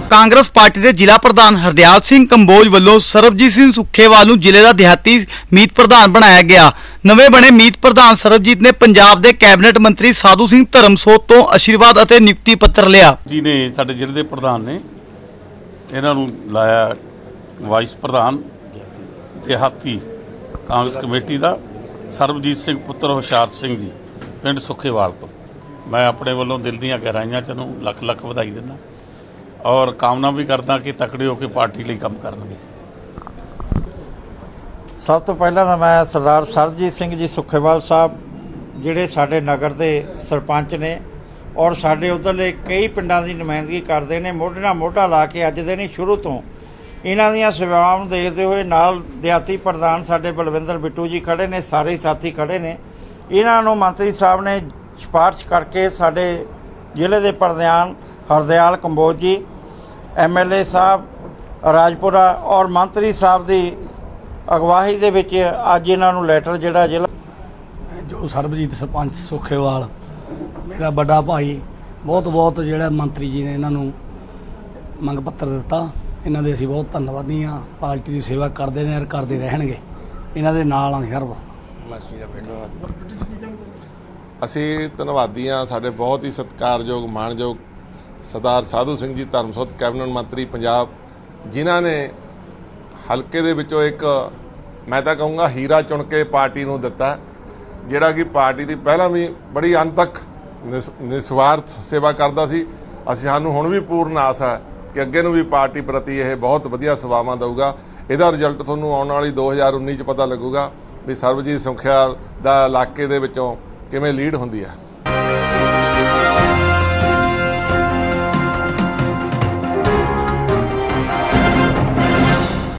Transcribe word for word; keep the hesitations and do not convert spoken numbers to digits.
Congress party के जिला प्रधान हरदयाल सिंह कंबोज वालों सरबजीत सिंह सुखेवाल नूं जिले का देहाती मीत प्रधान बनाया गया। नवे बने मीत प्रधान सरबजीत ने पंजाब के कैबिनेट मंत्री साधू सिंह धर्मसोत तो आशीर्वाद और नियुक्ति पत्र लिया। जी ने साडे जिले के प्रधान ने इन्हां नूं लाया वाइस प्रधान देहाती कांग्रेस कमेटी का सरबजीत सिंह पुत्र हुशियार सिंह जी पिंड सुखेवाल तो। मैं अपने वालों दिल दी गहराइयां च नूं लख लख वधाई दिंदा और कामना भी करदा कि तकड़े होकर पार्टी लिए काम करनगे। सब तो पहला तो मैं सरदार सरबजीत सिंह जी सुखेवाल साहब जिहड़े साडे नगर के सरपंच ने और साडे उधरले कई पिंडां की नुमाइंदगी करते हैं, मोढे नाल मोढा ला के अज दे नहीं शुरू तो इन्हां दीयां सेवावां देखते हुए नाल देहाती प्रधान साडे बलविंदर बिट्टू जी खड़े ने, सारे साथी खड़े ने। इन्हां नूं मंत्री साहब ने सिफारिश करके साडे जिले के प्रधान Hardayal Kamboj ji, M L A साहब राजपुरा और मंत्री साहब की अगवाही दे विच अज इन्हां नूं लैटर जिहड़ा जिला जो सरबजीत सरपंच सुखेवाल मेरा बड़ा भाई बहुत बहुत जिहड़ा मंत्री जी ने इन्हां नूं मंग पत्र दिता। इन्हां दे असीं बहुत धन्नवादी हाँ। पार्टी की सेवा करते हैं और करते रहणगे। इन्हां दे नाल हाँ हर वक्त। असीं धन्नवादी हाँ। साडे बहुत ही सत्कारयोग माणयोग सरदार साधू सिंह जी धर्मसोत कैबिनेट मंत्री पंजाब जिन्हां ने हल्के दे विचों एक मैं तो कहूँगा हीरा चुन के पार्टी नूं दिता, जिहड़ा कि पार्टी की पहला भी बड़ी अनतक निस निस्वार्थ सेवा करता सी। असीं सानूं हुण भी पूर्ण आस है कि अगे नूं भी पार्टी प्रति यह बहुत वधिया सेवावां देऊगा। इहदा रिजल्ट तुहानूं आउण वाली दो हज़ार उन्नीस च पता लगूगा भी सरबजीत सुखेवाल दा इलाके दे विचों किवें लीड हुंदी है।